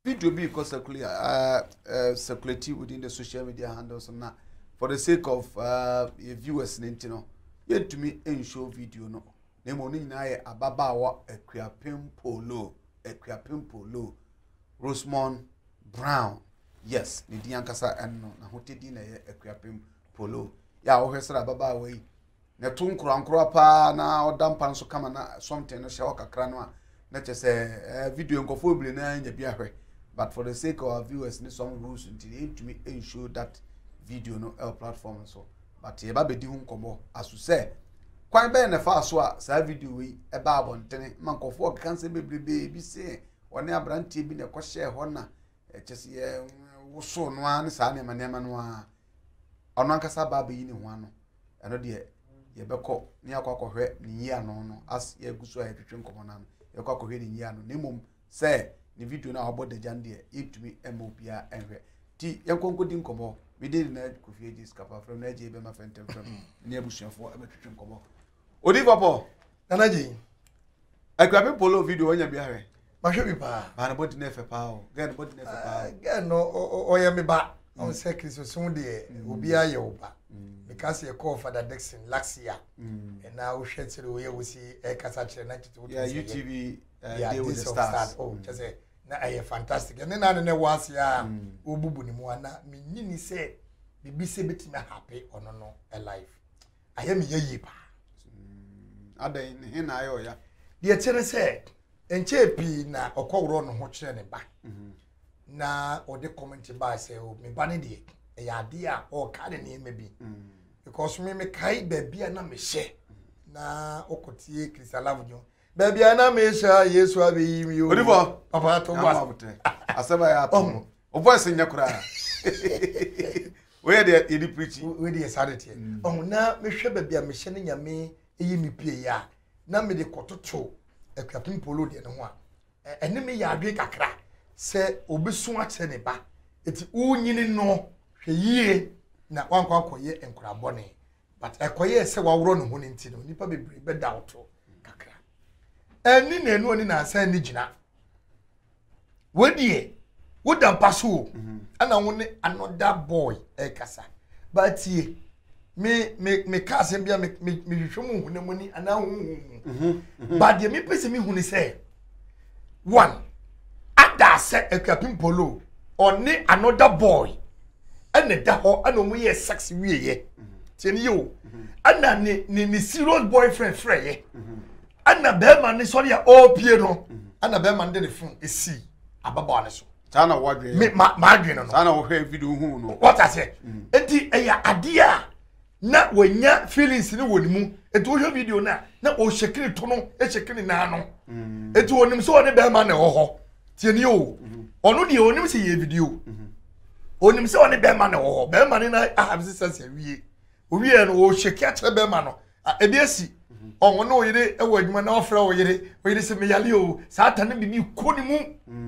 video be circulated within the social media handles and for the sake of viewers, you know, yet to me and show video no. Name only na Ababawa Akuapem Poloo, Rosemont Brown. Yes, the Diankasa and no, na hote di na Akuapem Poloo. Ya o hwesa Ababa we. Na tun kura pa na odampa nso kama na something no shawo kakra no a na chese video nkofo obire na nya bia hwe. But for the sake of our viewers, need some rules until to me ensure that video no platform so. But ye ba be di hu nkomo asu say kwan be na fa so a sa video we e ba abontene mankofo kanse bebrebe bi se one abrantie bi na ko share ho na chese ye wo so no an sa na manema no a ono ankasa ba be yi ne ho ano eno de ye beko ni akwakohwe ni yi ano no as ye guso a twetwe nkomo na no ye akwakohwe ni yi ano nemom say ni video na obo de jande itumi emobia enhwe ti yankonko di nkomo we did na kofie ji skapa from na je be ma fentem from ni abusuafo abetwetwe nkomo odi papo nanaji Akuapem Poloo video onya bia hwe ma hwe bi pa ba na body na fe pa o get body na fe pa get no oya me ba on say Christ so de obi aye oba because you call Father Dixon last year and now we share to we see e kasa chere 92 yeah UTV day with the stars oh just say na aye fantastic and na na was ya obubu ni mu ana me nyini say bibi se betima happy ono no alive aye me yeyi pa adan he na ayo ya de chere say enche pi na okowro no ho chere ne ba na ode comment ba say o me ba ne de ya ade a o ka de ne mebi because me kai baby na me she na okotie Kristalavunyo baby na me sha Yesu abeyi mi o odibo papa to boss asaba ya to o voice nya kura we dey edi preach we dey sadete na me hwe baby a me she ne nyame eyi mi pie ya na me de kototo Akuapem Poloo de ne ho a ene me ya adwe kakra se obesu ache ne ba eti unyini no hwe yie na wankwa koye enkurabone but ekoye se wawro no ho nti no nipa bebre be doubt kakra eni na enu oni na asa ni gina wedie wodam paso ana woni another boy kasa but ye me kase bia me hwehwemu hu na moni ana hu but ye me pese me hu ni say one ada se Akuapem Poloo oni another boy ene da ho ana omu ye sex wieye tieni yo ana ni serious boyfriend freye ana be man ni sorry ya opie no ana be man de ne fun esi ababa ne so sana wadwe me ma adwe no sana wo hwe video hu no what I say enti eya adia na wanya feelings ni wonimu enti wo hwe video na o shekiri to no e shekiri na no enti wonim so ne be man ne ho tieni yo onu de onim se ye video onim se one be man ne ho be man na ahabse sase wie owie no o sheki ache be man no ebi esi on no yire e wo adwuma na ofra wo yire se me yale o sa ata ne bibi ko ni mu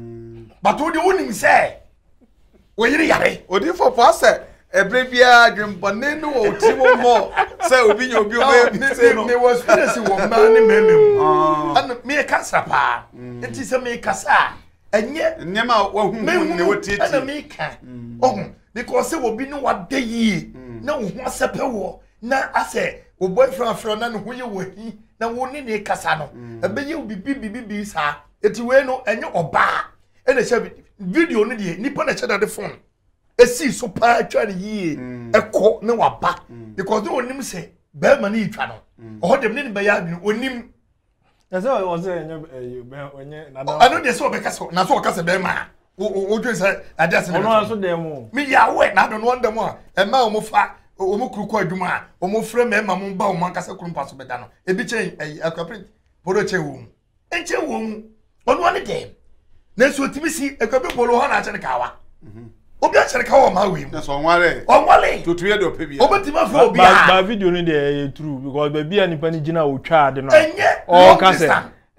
but wo de onim se wo yire yare odi for pase ebre bia adwembone no o ti mo mo se obi nya obi o be se no me was finish wo ma ne memem and me kasa pa enti se me kasa enye nyema wa hu ne wotiti ana me ka because se obi no wade yi na wo ho asepe wo na ase wo boyfriend afro na no ho ye wo hi na wo ne kasa no ebe ye bibi sa eti we no enye oba ene she video no de nipa na che da de phone esi so pa twa ne yi ekọ ne waba because no onim se be ma ne twa no o dem ne be ya bi onim na so o se onye na da ano de so be kasa na so o kasa be ma o dwe se adas ne ono so dem o me ya we na do no ndem a e ma o mo fa o mo kuru ko adwuma o mo frɛ me ma mo ba o mo kasa kuru paso be da no e bi chen Akuapem Poloo che wo enche wo ono ne dem na so timi si Akuapem Poloo ha na che ne kawa obi a chere kawa ma we na so nware to tuye do pebia obetima fa obi a ba video no dey true because baby a nipa ni gina o twa ade no o ka say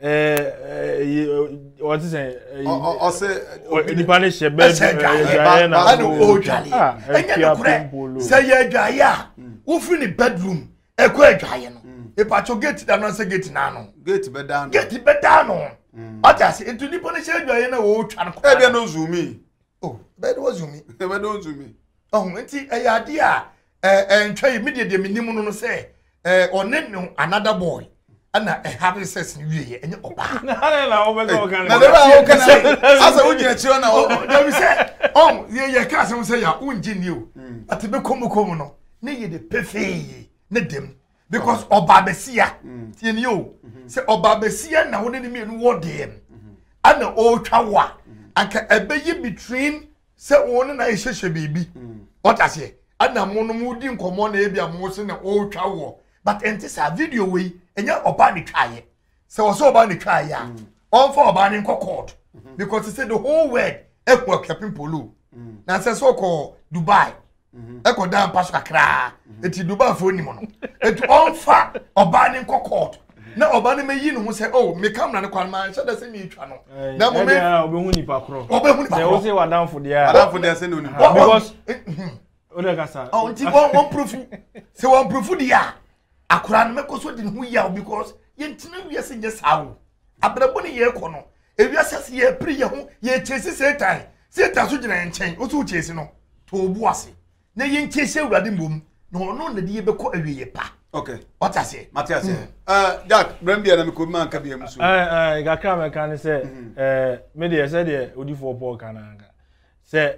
what is say o say nipa ni she bed na o dwale Akuapem Poloo say ye dwaye a wo free ni bedroom e ko adwaye no e pa cho gate da no say gate na no gate be down no Otas into the punish you na wo twa no. E bia no zoomi. Oh, be do zoomi. E be do zoomi. Oh, enti e ya de a ntwa immediate de minim no say one no another boy. Ana have sex ni wie enye oba. Na o be so kan. Na dey ba o kan asa wo gina chiro na o. Dey be say ye ka asem say ya unji ni o. Ati be komo no. Ne ye de pefe ne dem because oba besia tie ni o. Say oba besia na wo ne mi enu wo dem. Ana o twa wa. Aka ebeyi between say won na ehhehye bibi. What I say? Ana mo no mu di nkomo na e bia mo se na o twa wo. But enti sa video we enya oba ni twaye. Se wo so oba ni twaye a. On for oba ni court because he said the whole world Akuapem Poloo. Na say so ko Dubai. Eko dan paso kakra. Eti Dubai fo ni mo no. Eti on fa oba ni court. Na oba ni meyi no ho say oh me camera ne kwan man say da say me twa no. Na mo me obehu nipa kro. Obehu nipa. Say o say wadanfo dia. Wadanfo dia say no ni. Because Oda kasa. Oh, nti one proof. Say one proof dia. Akura no mekoso di hu ya because ye ntina wiase nye sawo abrabo ne ye ko no e wiase ye pri ye ho ye chesi Satan so gina nchen o so chesi no to obu ase na ye nchesi awurade mbom no no na de ye beko awie pa. Okay, what I say Matthias Jack Brambia na me ko man ka bia musu ga kra me kan say me de say de odifo Paul kananga say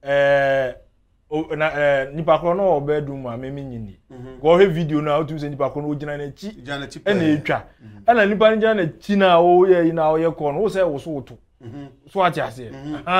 nipa kro no bedroom a me nyini go he video na otu se nipa kro no ogina na chi e na etwa e na nipa nja na chi na o ye na o ye ko no o se wo so woto so ati ase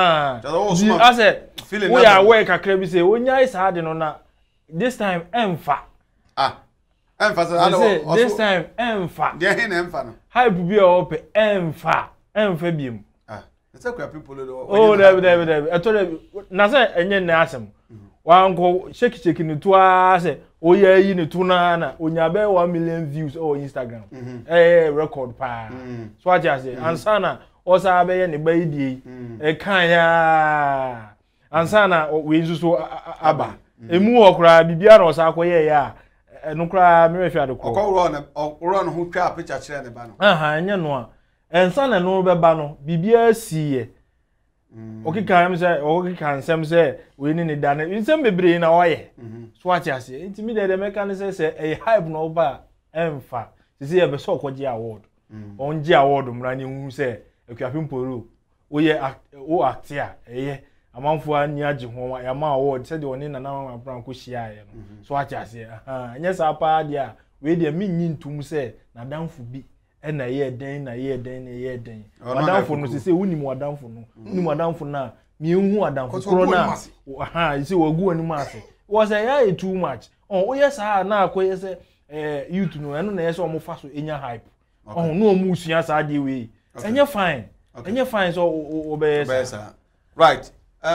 ase we are work akra bi se onya isa de no na this time emfa emfa say this time emfa de he na emfa no hype bi o pe emfa biem it's Akuapem Poloo oh David eto na say enye na asem wanko shake ni to ase oya yi ni to na onya be 1 million views on Instagram record pa so aja say ansana osa be ye ne ba idie kan ya ansana we nsuso aba emu okra bibia na osa akoye ya enu kra me refi adeko okoro no ho twa picture kire ne ba no enye no a ensana no be ba no bibia siye okika say okika nsem say we ni da na nsem bebre na oye so ati ase ntimi de meka ne say e hype no ba emfa sisi e be so okoje award onje award mra ni hu say Akuapem Poloo oye o actia eye amanfo ani age ho ya ma award say de oni na na apran ko hia ye no so ati ase anya sa pa dia we de mi nyintum say na danfo bi na ye den na ye den wadanfo no sese unim wadanfo no unim wadanfo na mi hu wadanfo kro na isi wagu ani ase was say too much o yes na akoye say youth no eno na yes o mo fa so enya hype no mu sua sa de we enye fine so obeyesa right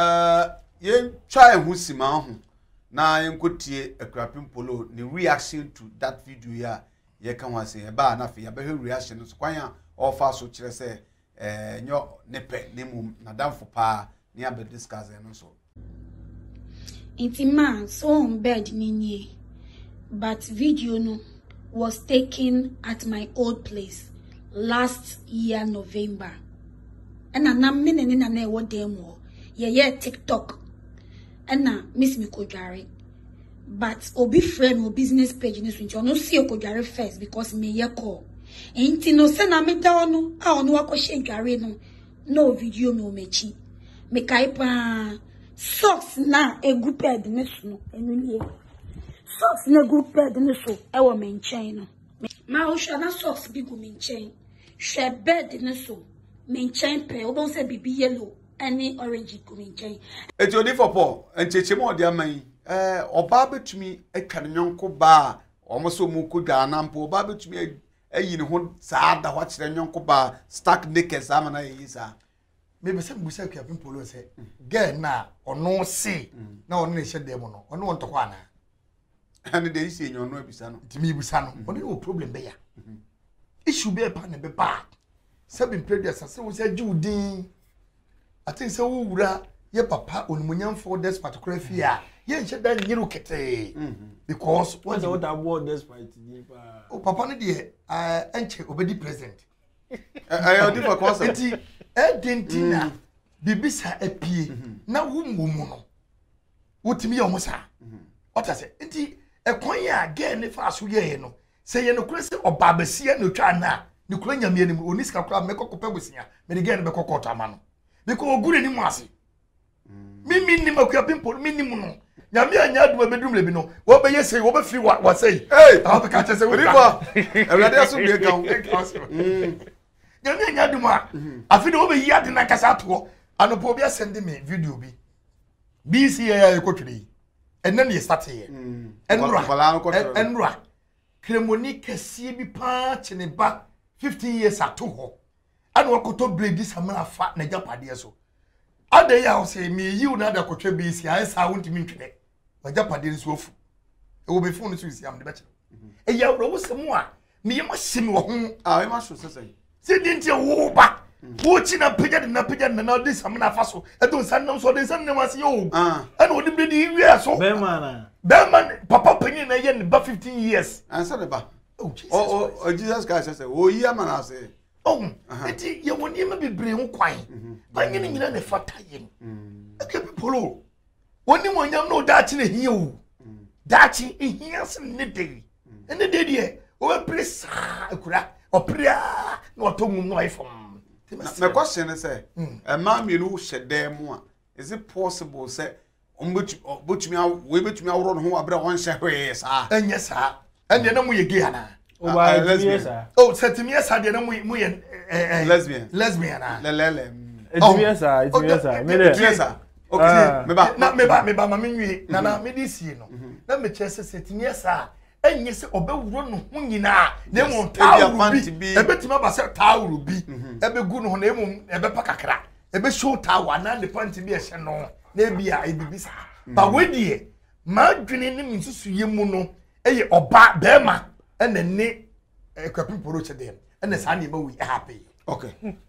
ye try hu sima hu na yenkotie Akuapem Poloo the reaction to that video ya ye kan wa se ba na fe ya be reaction so kwan ya offer so kire se nyo nepe nemu na damfo pa ni abe discuss no so intima so on bed ni but video no was taken at my old place last year November and na me ne na e wo dem wo ye TikTok and na miss me ko dware. But obi friend or business page ni so no see okodware first because me ye call enti no se na me da ono a ono akoshe dware no video no mechi me kai pa socks na egu ped ne so no enu nie socks na egu ped ne so e wo me nchen no ma o hwa na socks bi gu me nchen hwe bed ne so me nchen pe o bon se bibi yellow any orange gu me nchen eti odi for Paul encheche mo odi aman oba betumi atwa ne nyonko ba omo so mu ko dwa na mpo oba betumi ayi ne ho saa da wa kire nyonko ba stack naked sama na yi sa me be se busa Akuapem Poloo se girl na ono si na ono ne hyede mo no ono won tokwa ana ani de isi enyo no abisa no timi busa no ono no problem be ya issue be pa na be ba seven previous se wo se judin I think se wo wura ye papa onumunyamfo this particular fear ye nche da nyiru kete because what about this fight oh papa no de enche obedi president I odi for concept. Enti dentina bibisa apie na wummu no. Wotimi yo mo sa. Ota se enti ekwan ya ge ne fa so ye no. Se ye no kure se obabasia no twa na ne kura nyame anim oni sika kura mekokopɛ bosia me de ge ne bekokɔto ama no. Biko ogure ni mu ase. Mimi ni Akuapem Poloo mini mu no. Nyame anya aduma bedum lebi no. Wo be yesei wo be fi wa sei. Hey, I be catch say we riba. Ewrade aso bi ga. Nyame anya aduma. Afi de wo be yi ade na kasa to. Anopo obi send me video bi. BC ya ekotwere. Enna ne start here. Enra. Kremoni kese bi pa chene ba 15 years ato ho. Ana wakoto blade samana fa na Agyapade so. Ade ya say me yiu na da kotwe BC ai sa wontimi ntwene. Agyapade nso ofu. E wo be phone so isi am de be che. E ya wo semu a me yema hyemi wo ho. Ah, we ma so sesai. Se dinti wo ba. Wo chi na pagya na de samana fa so. E don san nam so de san nam ase yo. Ana odi blade yi wi so. Be man papa penyin na ye ne ba 15 years. Answer the ba. Oh Jesus. Oh Jesus Christ say, "Oh yeah man I say." Oh, eti ye woni ma bebre ho kwan. Banye ni nyina ne fata ye. Akuapem Poloo. Woni mo nyam no daachi ne hie o. Daachi ehia se ne dey. Ene dey dey. O be presa akura. O pria na otomum no ifom. My question is say, a man me no hyede mu a. Is it possible say botumi awro ho abra won hye sa? Enye sa. Ene na mu ye gay ana. lesbian. Oh, setimi esa de na mu ye lesbian. Lesbian na. Lelele. It's me Yes. Okay. Me ba ma menwi na me di sie no. Na me chese setimi esa enye se obewuro no ho nyina na emu tawuru bi ebetima ba se tawuru bi ebegu no ho na emu ebepa kakra ebe show tawa na the panty bi ehye no na bia ebibisa ba wedie ma dwene ne msusu yemu no eye oba bema ene ne Akuapem Poloo chede ene sa na we happy. Okay.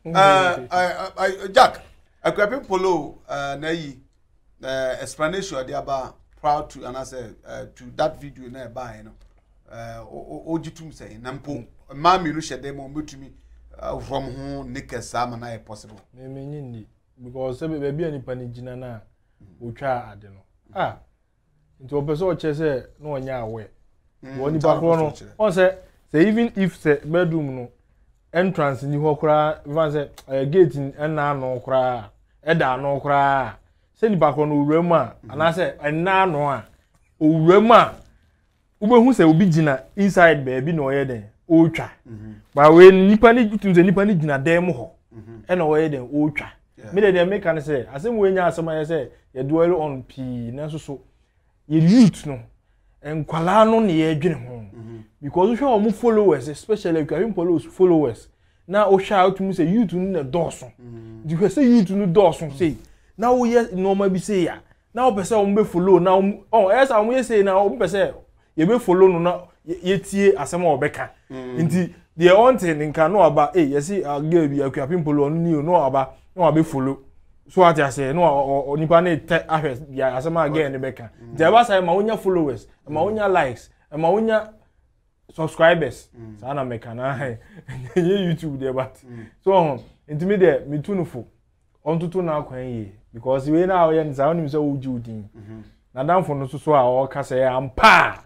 Jack, Akuapem Poloo na yi explanation dey about proud to and I say to that video na buy no ojitum say na mpo ma me no hyede mo betumi from ho nikesa ma na possible. Me nyindi because say be bia nipa ni gina na otwa ade no. Nti opeso o chese na onya awe. Woni ba kro no. On say even if say bedroom no entrance ni ho kra even say gate na no kra eda no kra say ni ba kro no owura mu a ana say enna no a owura mu a ubehu say obi gina inside baby no ye den otwa ba we nipa ni tutu say nipa ni gina dem ho e na ye den otwa me dey make an say asem we nya asem aye say ye dwell on p na so ye youth no enkwala no ne ye dwene ho because we am followers especially Akuapem Poloo followers na o sha out mu say youth no doso you say youth no doso say na wo ye normal bi say ya na o pese o mbe follow na yes am ye say na o pese ye be follow no na ye tie asem o beka nti the on thing nka no aba yes girl bi Akuapem Poloo no ni no aba no be follow so what I say no nipa na ahwe ya asem again ne beka nti aba say ma wonya followers ma wonya likes ma wonya subscribers sa na meka na YouTube there but so nti me there me tunufo ontutu na akwan yi because we na we nza onim say wo judin na danfo no so a o ka say ampa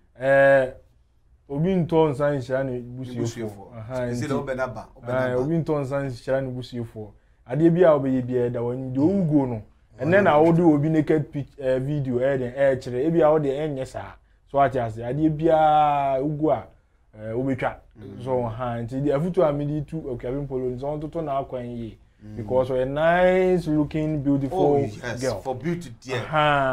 obi nto nsan hira ne busiofo nti le obenaba obi nto nsan hira ne busiofo ade bia obeye bia da wan do ugo no enne na wo do obi naked video den kire bia wo de enye sa so atiase ade bia ugo a obetwa so nti the afutu amidi to Akuapem Poloo nso ontoto na akwan yi because a nice looking beautiful girl for beauty there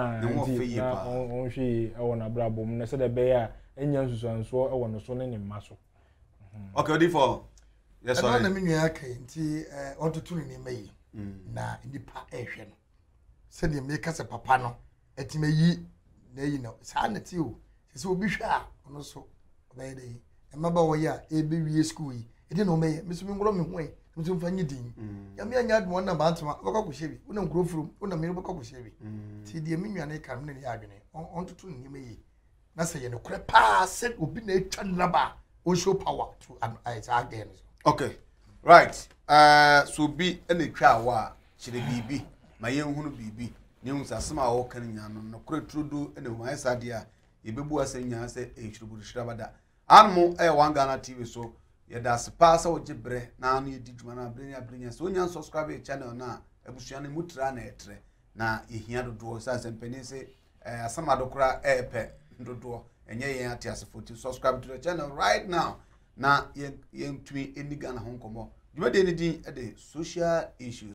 on she e wona brabom na se de be ya enya nsusanso e wono so ne ne maso okay odi for yes sorry na menua akai nti ontoto ne mai na nipa ehwe no se de me kase papa no etime yi na yi no sa na ti o se obi hwa ono so be de emaba wo ya ebe wie school yi ede no me me so me ngoro me ho e mtu mfanyi din ya me anya admo na bantuma baka kuhyebi una nkrofuru una me baka kuhyebi ti de menua na ka me ne ya adwene ontoto ne mai na se ye no kure pa se obi na etwa naba o show power to an again. Okay. Right. So be any twa chire bibi ma yenhunu bibi ne hu sasema a wo kan nya no kore trudu ene hu ayesa dia yebebu asenya se ehwurubu shirabada anmo one Ghana TV so yeda spa sa wo gibre na anu yedi djuma na abrenya so nya subscribe channel na abusua ne mutra na etre na yehia dodo sa sempeni se asama dokora epe dodo enye yen ate asefoti subscribe to the channel right now na yen tumi eni Ghana honkomo djuma de ni din e de social issues